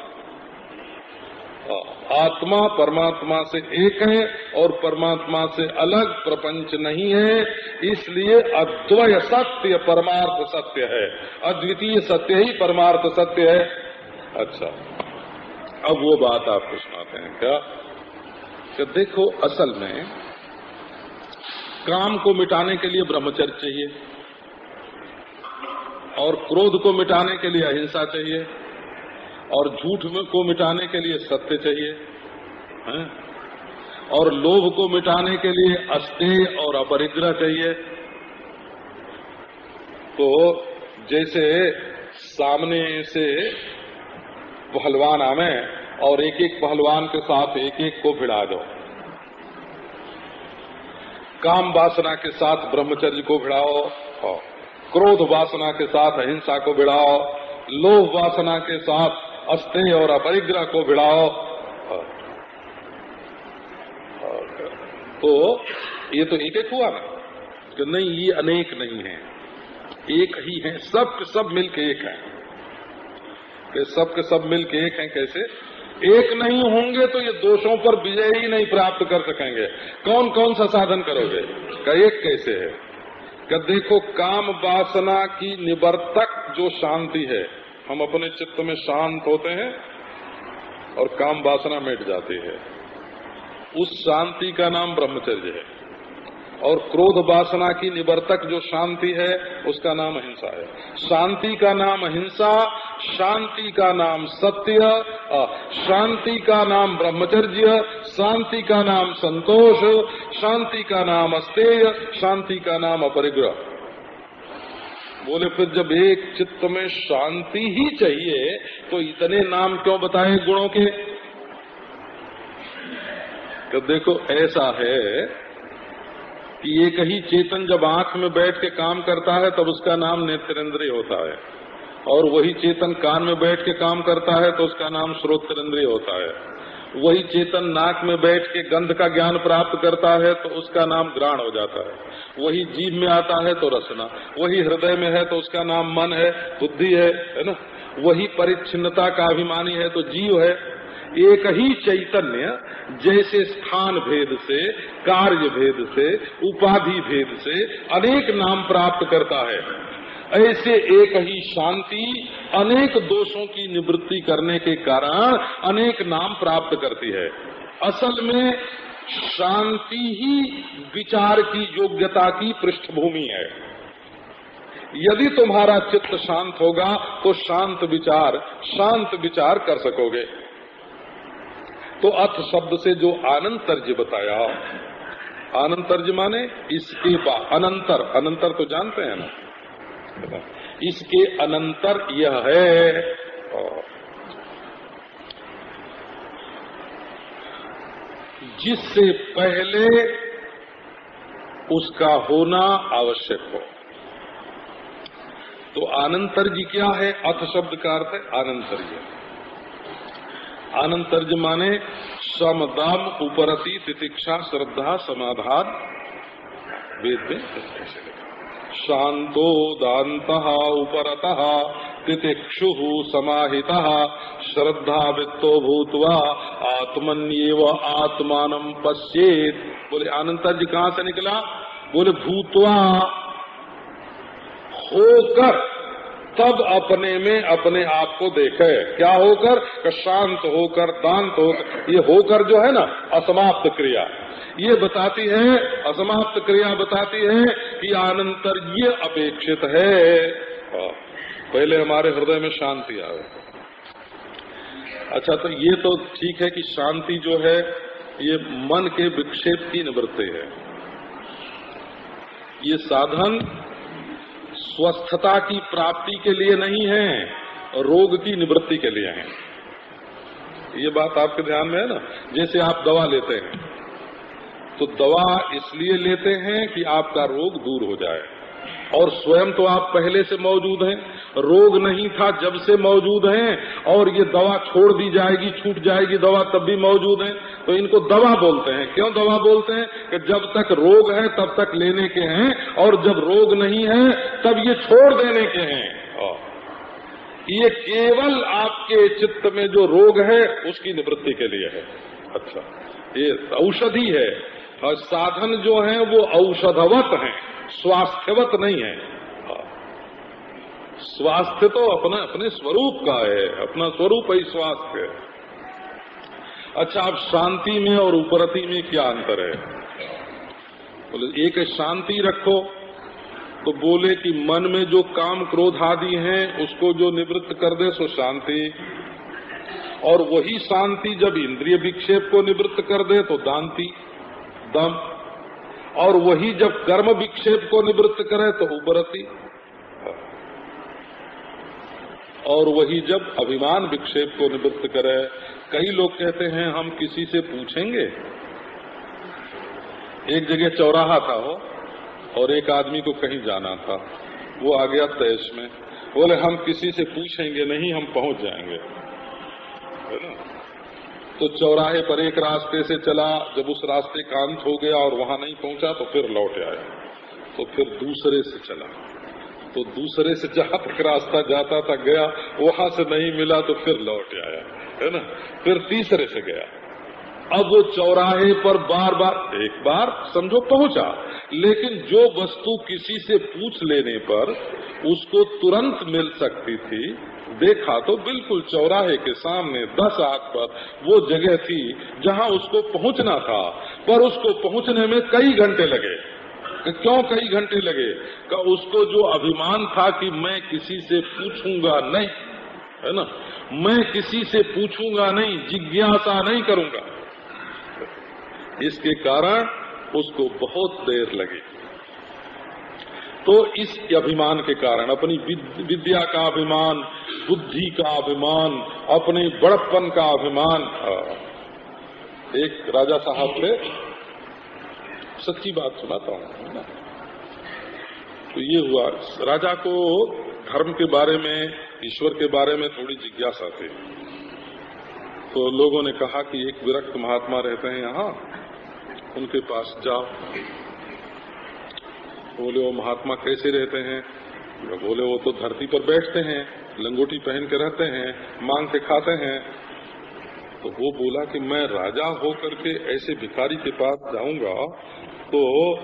आत्मा परमात्मा से एक है और परमात्मा से अलग प्रपंच नहीं है, इसलिए अद्वय सत्य परमार्थ सत्य है, अद्वितीय सत्य ही परमार्थ सत्य है। अच्छा, अब वो बात आपको सुनाते हैं क्या कि देखो, असल में काम को मिटाने के लिए ब्रह्मचर्य चाहिए, और क्रोध को मिटाने के लिए अहिंसा चाहिए, और झूठ को मिटाने के लिए सत्य चाहिए, हैं? और लोभ को मिटाने के लिए अस्तेय और अपरिग्रह चाहिए। तो जैसे सामने से पहलवान आवे और एक एक पहलवान के साथ एक एक को भिड़ा दो, काम वासना के साथ ब्रह्मचर्य को भिड़ाओ, क्रोध वासना के साथ अहिंसा को भिड़ाओ, लोभ वासना के साथ अस्तेय और अपरिग्रह को भिड़ाओ। तो ये तो एक एक हुआ ना। कि नहीं ये अनेक नहीं है, एक ही है, सब के सब मिलके एक है। कि सब के सब मिलके एक हैं कैसे? एक नहीं होंगे तो ये दोषों पर विजय ही नहीं प्राप्त कर सकेंगे। कौन कौन सा साधन करोगे? का एक कैसे है? कि देखो काम वासना की निवर्तक जो शांति है, हम अपने चित्त में शांत होते हैं और काम वासना मिट जाती है, उस शांति का नाम ब्रह्मचर्य है। और क्रोध वासना की निवर्तक जो शांति है उसका नाम अहिंसा है। शांति का नाम अहिंसा, शांति का नाम सत्य, शांति का नाम ब्रह्मचर्य, शांति का नाम संतोष, शांति का नाम अस्तेय, शांति का नाम अपरिग्रह। बोले फिर जब एक चित्त में शांति ही चाहिए तो इतने नाम क्यों बताए गुणों के? तो देखो ऐसा है कि एक ही चेतन जब आंख में बैठ के काम करता है तब उसका नाम नेत्रेंद्रिय होता है, और वही चेतन कान में बैठ के काम करता है तो उसका नाम श्रोत्रेंद्रिय होता है। वही चेतन नाक में बैठ के गंध का ज्ञान प्राप्त करता है तो उसका नाम घ्राण हो जाता है। वही जीभ में आता है तो रसना, वही हृदय में है तो उसका नाम मन है, बुद्धि है ना। वही परिच्छिन्नता का अभिमानी है तो जीव है। एक ही चैतन्य जैसे स्थान भेद से, कार्य भेद से, उपाधि भेद से अनेक नाम प्राप्त करता है, ऐसे एक ही शांति अनेक दोषों की निवृत्ति करने के कारण अनेक नाम प्राप्त करती है। असल में शांति ही विचार की योग्यता की पृष्ठभूमि है। यदि तुम्हारा चित्त शांत होगा तो शांत विचार कर सकोगे। तो अथ शब्द से जो अनंतर्य बताया, अनंतर्य माने इसके बाद, अनंतर तो जानते हैं ना, इसके अनंतर यह है जिससे पहले उसका होना आवश्यक हो। तो अनंतर्य क्या है? अथ शब्द का अर्थ है अनंतर्य। अनंतर्य माने सम दम उपरति तितिक्षा श्रद्धा समाधान। वेद में ऐसे लिखा, शांतो दान्तः उपरतः तितिक्षुः समाहितः श्रद्धा वित्तो भूत्वा आत्मन्येव आत्मानं पश्येत्। बोले अनंतर्य कहाँ से निकला? बोले भूत्वा, होकर, तब अपने में अपने आप को देखे। क्या होकर? शांत होकर, दांत होकर। ये होकर जो है ना असमाप्त क्रिया, ये बताती है, असमाप्त क्रिया बताती है कि अनंतर्य अपेक्षित है। पहले हमारे हृदय में शांति आवे। अच्छा, तो ये तो ठीक है कि शांति जो है ये मन के विक्षेप की निवृत्ति है। ये साधन स्वस्थता की प्राप्ति के लिए नहीं है, रोग की निवृत्ति के लिए है। ये बात आपके ध्यान में है ना। जैसे आप दवा लेते हैं तो दवा इसलिए लेते हैं कि आपका रोग दूर हो जाए, और स्वयं तो आप पहले से मौजूद हैं, रोग नहीं था जब से मौजूद हैं, और ये दवा छोड़ दी जाएगी, छूट जाएगी दवा तब भी मौजूद है। तो इनको दवा बोलते हैं। क्यों दवा बोलते हैं? कि जब तक रोग है तब तक लेने के हैं, और जब रोग नहीं है तब ये छोड़ देने के हैं। ये केवल आपके चित्त में जो रोग है उसकी निवृत्ति के लिए है। अच्छा, ये औषधि है, और साधन जो है वो औषधवत हैं, स्वास्थ्यवत नहीं है। स्वास्थ्य तो अपना अपने स्वरूप का है, अपना स्वरूप ही स्वास्थ्य है। अच्छा, अब शांति में और उपरति में क्या अंतर है? बोले एक शांति रखो तो बोले कि मन में जो काम क्रोध आदि हैं उसको जो निवृत्त कर दे सो शांति, और वही शांति जब इंद्रिय विक्षेप को निवृत्त कर दे तो दांति, दम, और वही जब कर्म विक्षेप को निवृत्त करे तो उपरति, और वही जब अभिमान विक्षेप को निवृत्त करे। कई लोग कहते हैं हम किसी से पूछेंगे। एक जगह चौराहा था हो, और एक आदमी को कहीं जाना था, वो आ गया तैश में। बोले हम किसी से पूछेंगे नहीं, हम पहुंच जाएंगे, है ना। तो चौराहे पर एक रास्ते से चला, जब उस रास्ते का अंत हो गया और वहां नहीं पहुंचा तो फिर लौट आया। तो फिर दूसरे से चला, तो दूसरे से जहां तक रास्ता जाता था गया, वहां से नहीं मिला तो फिर लौट आया, है ना। फिर तीसरे से गया। अब वो चौराहे पर बार बार, एक बार समझो पहुंचा, लेकिन जो वस्तु किसी से पूछ लेने पर उसको तुरंत मिल सकती थी, देखा तो बिल्कुल चौराहे के सामने 10 हाथ पर वो जगह थी जहां उसको पहुंचना था, पर उसको पहुंचने में कई घंटे लगे। क्यों कई घंटे लगे? कि उसको जो अभिमान था कि मैं किसी से पूछूंगा नहीं, है ना, मैं किसी से पूछूंगा नहीं, जिज्ञासा नहीं करूंगा, इसके कारण उसको बहुत देर लगी। तो इस अभिमान के कारण, अपनी विद्या का अभिमान, बुद्धि का अभिमान, अपने बड़प्पन का अभिमान। एक राजा साहब थे, सच्ची बात सुनाता हूँ ना। तो ये हुआ, राजा को धर्म के बारे में, ईश्वर के बारे में थोड़ी जिज्ञासा थी। तो लोगों ने कहा कि एक विरक्त महात्मा रहते हैं यहाँ, उनके पास जाओ। बोले वो महात्मा कैसे रहते हैं? बोले वो तो धरती पर बैठते हैं, लंगोटी पहन के रहते हैं, मांग के खाते हैं। तो वो बोला कि मैं राजा होकर के ऐसे भिखारी के पास जाऊंगा तो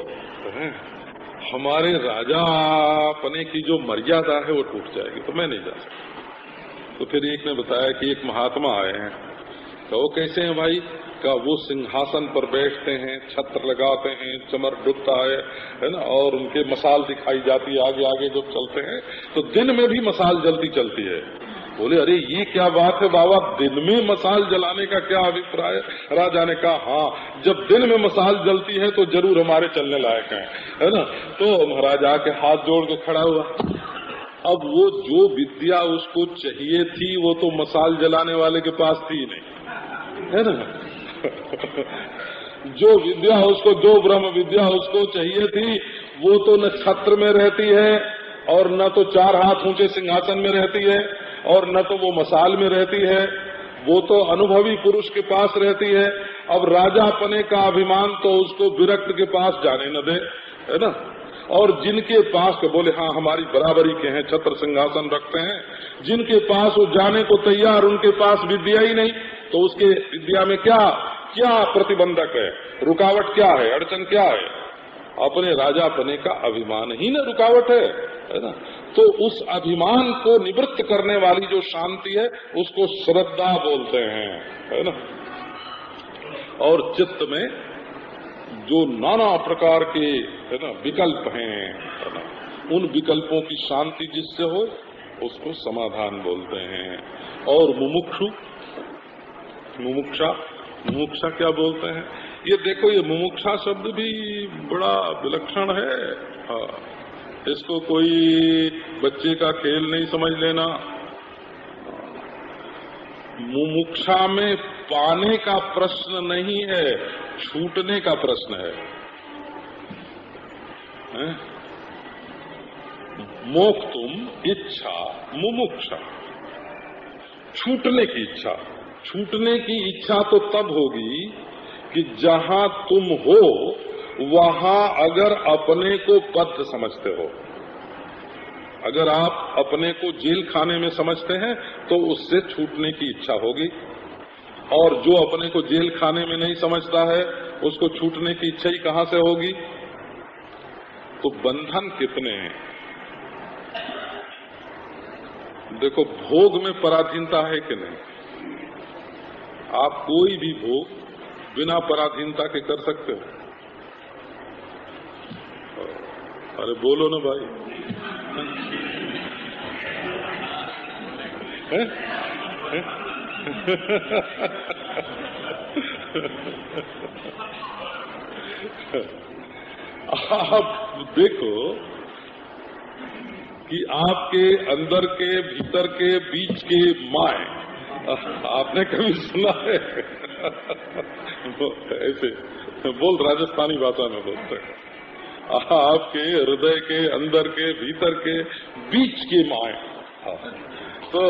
हमारे राजा पने की जो मर्यादा है वो टूट जाएगी, तो मैं नहीं जा सकता। तो फिर एक ने बताया कि एक महात्मा आए हैं। तो वो कैसे हैं भाई? का वो सिंहासन पर बैठते हैं, छत्र लगाते हैं, चमर डूबता है ना, और उनके मसाल दिखाई जाती है आगे आगे जब चलते हैं, तो दिन में भी मसाल जलती चलती है। बोले अरे ये क्या बात है बाबा, दिन में मसाल जलाने का क्या अभिप्राय? राजा ने कहा हाँ, जब दिन में मसाल जलती है तो जरूर हमारे चलने लायक है ना। तो महाराज आके हाथ जोड़ के खड़ा हुआ। अब वो जो विद्या उसको चाहिए थी वो तो मसाल जलाने वाले के पास थी नहीं, है ना। जो विद्या उसको, जो ब्रह्म विद्या उसको चाहिए थी वो तो न छत्र में रहती है, और न तो 4 हाथ ऊंचे सिंहासन में रहती है, और न तो वो मसाल में रहती है, वो तो अनुभवी पुरुष के पास रहती है। अब राजापने का अभिमान तो उसको विरक्त के पास जाने न दे, है ना। और जिनके पास के बोले हाँ हमारी बराबरी के हैं, छत्र सिंहासन रखते हैं, जिनके पास वो जाने को तैयार, उनके पास विद्या ही नहीं, तो उसके विद्या में क्या क्या प्रतिबंधक है, रुकावट क्या है, अड़चन क्या है? अपने राजापने का अभिमान ही न रुकावट है ना। तो उस अभिमान को निवृत्त करने वाली जो शांति है उसको श्रद्धा बोलते हैं, है ना। और चित्त में जो नाना प्रकार के, है ना, विकल्प हैं, है ना, उन विकल्पों की शांति जिससे हो उसको समाधान बोलते हैं। और मुमुक्षा क्या बोलते हैं? ये देखो, ये मुमुक्षा शब्द भी बड़ा विलक्षण है। हाँ, इसको कोई बच्चे का खेल नहीं समझ लेना। मुमुक्षा में पाने का प्रश्न नहीं है, छूटने का प्रश्न है। मोक्तुम इच्छा मुमुक्षा, छूटने की इच्छा। छूटने की इच्छा तो तब होगी कि जहां तुम हो वहां अगर अपने को बद्ध समझते हो। अगर आप अपने को जेल खाने में समझते हैं तो उससे छूटने की इच्छा होगी, और जो अपने को जेल खाने में नहीं समझता है उसको छूटने की इच्छा ही कहां से होगी? तो बंधन कितने हैं? देखो, भोग में पराधीनता है कि नहीं? आप कोई भी भोग बिना पराधीनता के कर सकते हो? अरे बोलो ना भाई। है? है? आप देखो कि आपके अंदर के, भीतर के, बीच के माय, आपने कभी सुना है? ऐसे बोल, राजस्थानी भाषा में बोलते हैं, आपके हृदय के, अंदर के, भीतर के, बीच के माय। तो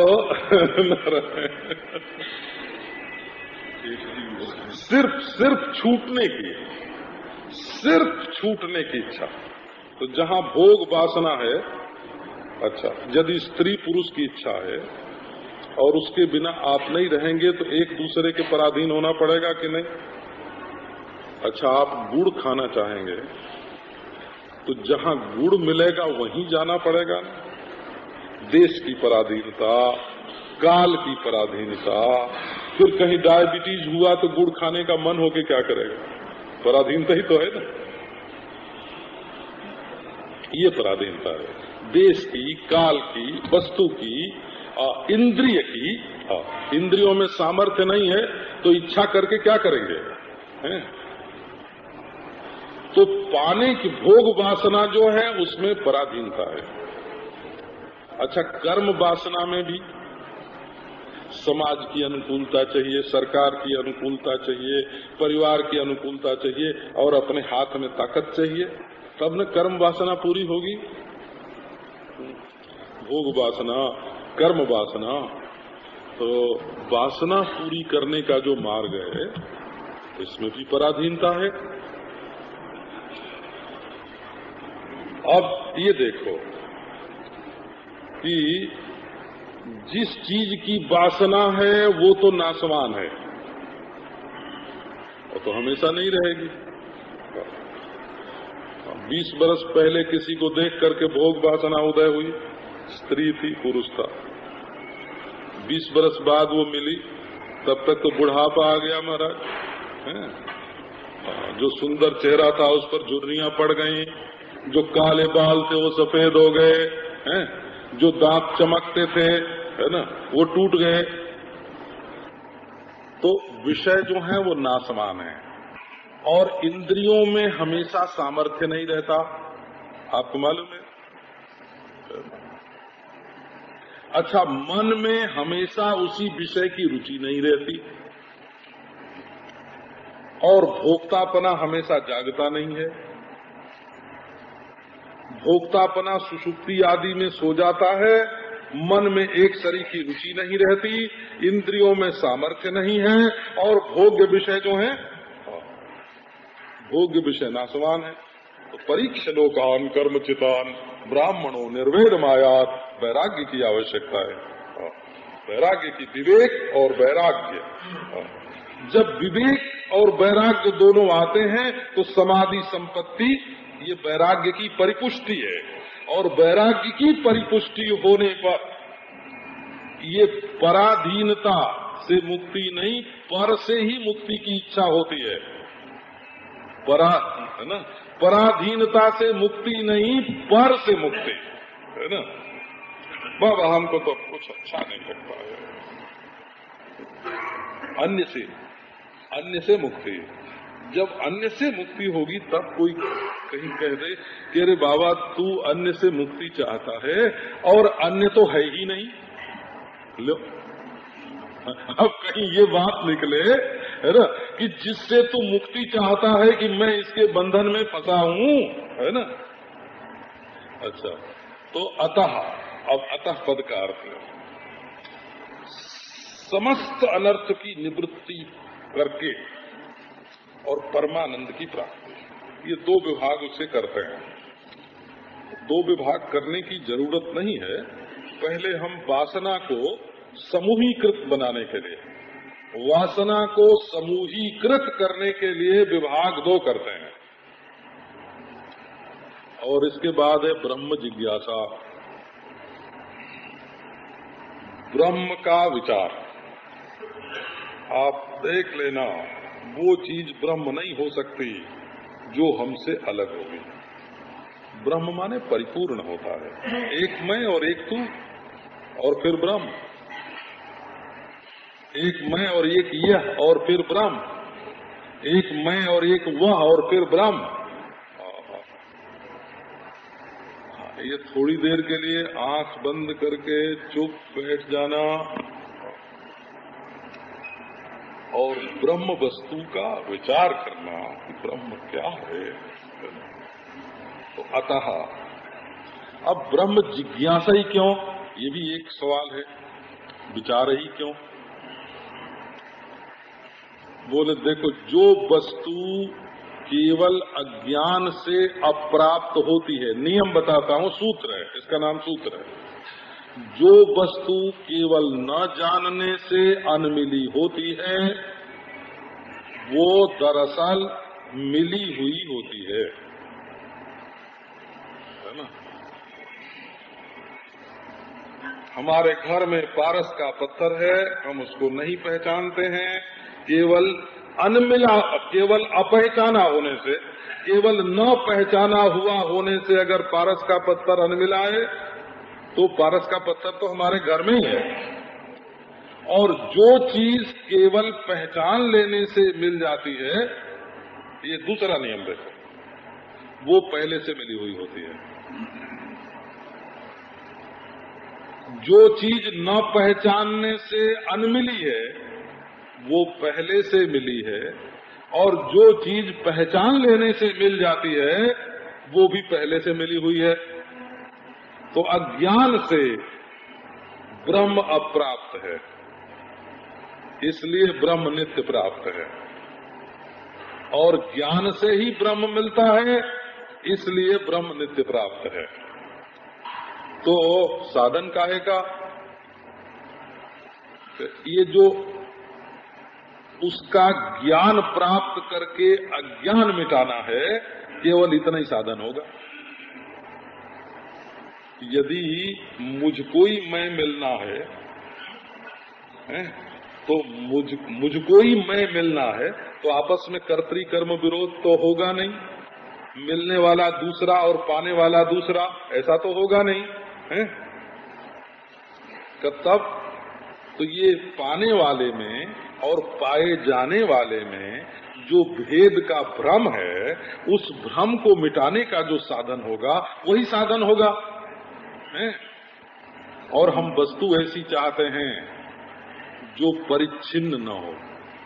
सिर्फ छूटने की इच्छा, तो जहाँ भोग वासना है, अच्छा, यदि स्त्री पुरुष की इच्छा है और उसके बिना आप नहीं रहेंगे तो एक दूसरे के पराधीन होना पड़ेगा कि नहीं? अच्छा, आप गुड़ खाना चाहेंगे तो जहाँ गुड़ मिलेगा वहीं जाना पड़ेगा ना। देश की पराधीनता, काल की पराधीनता, फिर कहीं डायबिटीज हुआ तो गुड़ खाने का मन होके क्या करेगा? पराधीनता ही तो है ना, ये पराधीनता है। देश की, काल की, वस्तु की, इंद्रिय की। इंद्रियों में सामर्थ्य नहीं है तो इच्छा करके क्या करेंगे? हैं? तो पाने की भोग वासना जो है उसमें पराधीनता है। अच्छा, कर्म वासना में भी समाज की अनुकूलता चाहिए, सरकार की अनुकूलता चाहिए, परिवार की अनुकूलता चाहिए और अपने हाथ में ताकत चाहिए, तब न कर्म वासना पूरी होगी। भोग वासना, कर्म वासना, तो वासना पूरी करने का जो मार्ग है इसमें भी पराधीनता है। अब ये देखो कि जिस चीज की वासना है वो तो नाशवान है, वो तो हमेशा नहीं रहेगी। 20 बरस पहले किसी को देख करके भोग वासना उदय हुई, स्त्री थी, पुरुष था। 20 बरस बाद वो मिली, तब तक तो बुढ़ापा आ गया महाराज। जो सुंदर चेहरा था उस पर झुर्रियां पड़ गई, जो काले बाल थे वो सफेद हो गए, हैं? जो दांत चमकते थे, है ना, वो टूट गए। तो विषय जो है वो नाशवान है और इंद्रियों में हमेशा सामर्थ्य नहीं रहता, आपको मालूम है। अच्छा, मन में हमेशा उसी विषय की रुचि नहीं रहती और भोक्तापना हमेशा जागता नहीं है। भोक्तापना सुषुप्ति आदि में सो जाता है, मन में एक सरी की रुचि नहीं रहती, इंद्रियों में सामर्थ्य नहीं है और भोग्य विषय जो है, भोग्य विषय नाशवान है। तो परीक्ष लोकान कर्मचितान ब्राह्मणों निर्वेद मायात, वैराग्य की आवश्यकता है। वैराग्य की, विवेक और वैराग्य। जब विवेक और वैराग्य दोनों आते हैं तो समाधि संपत्ति, ये वैराग्य की परिपुष्टि है। और वैराग्य की परिपुष्टि होने पर ये पराधीनता से मुक्ति नहीं, पर से ही मुक्ति की इच्छा होती है। है ना, पराधीनता से मुक्ति नहीं, पर से मुक्ति, है ना। बाबा हमको तो कुछ अच्छा नहीं लगता है, अन्य से मुक्ति। जब अन्य से मुक्ति होगी तब कोई कहीं कह दे कि अरे बाबा तू अन्य से मुक्ति चाहता है और अन्य तो है ही नहीं। लो, अब कहीं ये बात निकले, है ना, कि जिससे तू मुक्ति चाहता है कि मैं इसके बंधन में फंसा हूं, है ना। अच्छा, तो अतः, अब अतः पद का अर्थ है समस्त अनर्थ की निवृत्ति करके और परमानंद की प्राप्ति। ये दो विभाग उसे करते हैं। दो विभाग करने की जरूरत नहीं है। पहले हम वासना को समूहीकृत बनाने के लिए, वासना को समूहीकृत करने के लिए विभाग दो करते हैं। और इसके बाद है ब्रह्म जिज्ञासा, ब्रह्म का विचार। आप देख लेना, वो चीज ब्रह्म नहीं हो सकती जो हमसे अलग होगी। ब्रह्म माने परिपूर्ण होता है, एक मैं और एक तू और फिर ब्रह्म, एक मैं और एक यह और फिर ब्रह्म, एक मैं और एक वह और फिर ब्रह्म। ये थोड़ी देर के लिए आंख बंद करके चुप बैठ जाना और ब्रह्म वस्तु का विचार करना कि ब्रह्म क्या है। तो अतः अब ब्रह्म जिज्ञासा ही क्यों, ये भी एक सवाल है। विचार ही क्यों? बोले देखो, जो वस्तु केवल अज्ञान से अप्राप्त होती है। नियम बताता हूँ, सूत्र है, इसका नाम सूत्र है। जो वस्तु केवल न जानने से अनमिली होती है वो दरअसल मिली हुई होती है ना। हमारे घर में पारस का पत्थर है, हम उसको नहीं पहचानते हैं, केवल अनमिला, केवल अपहचाना होने से, केवल न पहचाना हुआ होने से अगर पारस का पत्थर अनमिला है तो पारस का पत्थर तो हमारे घर में ही है। और जो चीज केवल पहचान लेने से मिल जाती है, ये दूसरा नियम देखो, वो पहले से मिली हुई होती है। जो चीज न पहचानने से अनमिली है वो पहले से मिली है, और जो चीज पहचान लेने से मिल जाती है वो भी पहले से मिली हुई है। तो अज्ञान से ब्रह्म अप्राप्त है, इसलिए ब्रह्म नित्य प्राप्त है। और ज्ञान से ही ब्रह्म मिलता है, इसलिए ब्रह्म नित्य प्राप्त है। तो साधन काहे का? ये जो उसका ज्ञान प्राप्त करके अज्ञान मिटाना है, केवल इतना ही साधन होगा। यदि मुझको ही मैं मिलना है तो मुझको ही मैं मिलना है तो आपस में कर्तृ कर्म विरोध तो होगा नहीं। मिलने वाला दूसरा और पाने वाला दूसरा, ऐसा तो होगा नहीं है। तब तो ये पाने वाले में और पाए जाने वाले में जो भेद का भ्रम है, उस भ्रम को मिटाने का जो साधन होगा वही साधन होगा है। और हम वस्तु ऐसी चाहते हैं जो परिच्छिन्न न हो,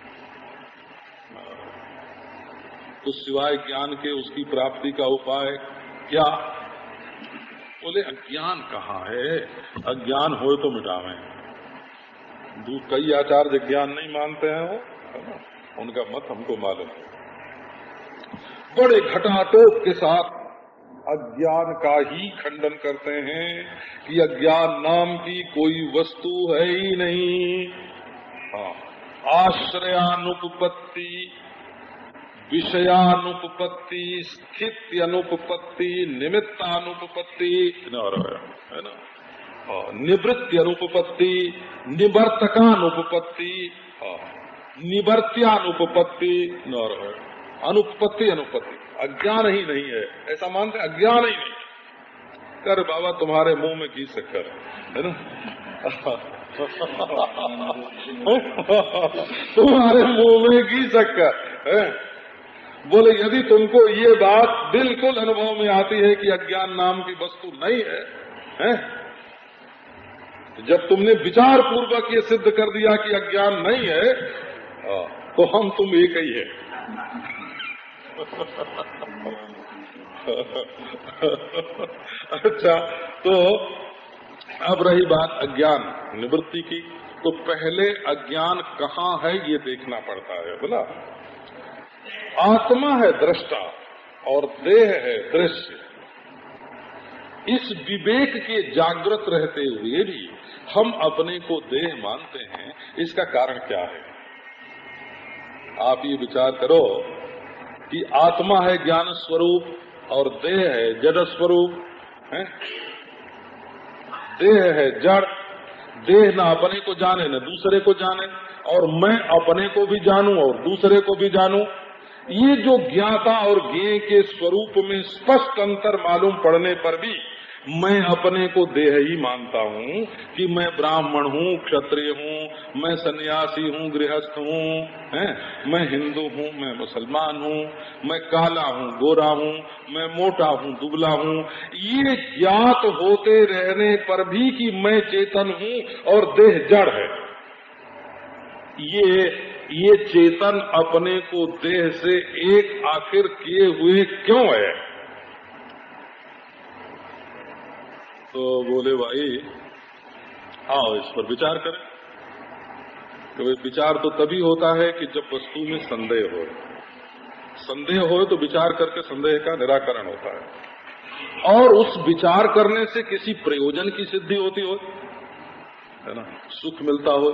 तो सिवाय ज्ञान के उसकी प्राप्ति का उपाय क्या? बोले अज्ञान कहाँ है, अज्ञान हो तो मिटावें। कई आचार्य ज्ञान नहीं मानते हैं, वो है ना, उनका मत हमको मालूम है। बड़े घटाटोप के साथ अज्ञान का ही खंडन करते हैं कि अज्ञान नाम की कोई वस्तु है ही नहीं। हाँ, आश्रयानुपपत्ति, विषयानुपपत्ति, स्थिति अनुपपत्ति, निमित्तानुपपत्ति है ना, निवृत्ति अनुपपत्ति, निवर्तकानुपपत्ति, निवर्त्यानुपपत्ति न रहे, अनुपपत्ति अनुपत्ति। अज्ञान ही नहीं है ऐसा मानते, अज्ञान ही नहीं। कर बाबा तुम्हारे मुंह में घी शक्कर है ना तुम्हारे मुंह में घी शक्कर है। बोले यदि तुमको ये बात बिल्कुल अनुभव में आती है कि अज्ञान नाम की वस्तु नहीं है, जब तुमने विचार पूर्वक ये सिद्ध कर दिया कि अज्ञान नहीं है, तो हम तुम एक ही है। अच्छा, तो अब रही बात अज्ञान निवृत्ति की, तो पहले अज्ञान कहाँ है ये देखना पड़ता है। बोला आत्मा है दृष्टा और देह है दृश्य। इस विवेक के जागृत रहते हुए भी हम अपने को देह मानते हैं, इसका कारण क्या है? आप ये विचार करो कि आत्मा है ज्ञान स्वरूप और देह है जड़ स्वरूप है। देह है जड़, देह न अपने को जाने न दूसरे को जाने, और मैं अपने को भी जानूं और दूसरे को भी जानूं। ये जो ज्ञाता और ज्ञेय के स्वरूप में स्पष्ट अंतर मालूम पड़ने पर भी मैं अपने को देह ही मानता हूँ कि मैं ब्राह्मण हूँ, क्षत्रिय हूँ, मैं सन्यासी हूँ, गृहस्थ हूँ, मैं हिंदू हूँ, मैं मुसलमान हूँ, मैं काला हूँ, गोरा हूँ, मैं मोटा हूँ, दुबला हूँ। ये ज्ञात होते रहने पर भी कि मैं चेतन हूँ और देह जड़ है, ये चेतन अपने को देह से एक आखिर किए हुए क्यों है? तो बोले भाई आओ इस पर विचार करें। तो विचार तो तभी होता है कि जब वस्तु में संदेह हो। संदेह हो तो विचार करके संदेह का निराकरण होता है, और उस विचार करने से किसी प्रयोजन की सिद्धि होती हो, है ना, सुख मिलता हो,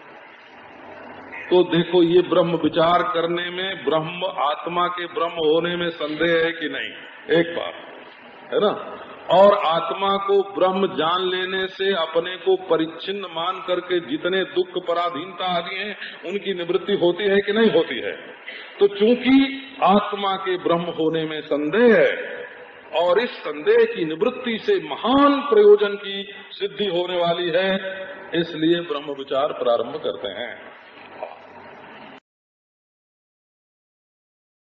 तो देखो ये ब्रह्म विचार करने में ब्रह्म आत्मा के ब्रह्म होने में संदेह है कि नहीं, एक बात है ना। और आत्मा को ब्रह्म जान लेने से अपने को परिच्छिन्न मान करके जितने दुख पराधीनता आदि हैं उनकी निवृत्ति होती है कि नहीं होती है। तो चूंकि आत्मा के ब्रह्म होने में संदेह है और इस संदेह की निवृत्ति से महान प्रयोजन की सिद्धि होने वाली है, इसलिए ब्रह्म विचार प्रारंभ करते हैं।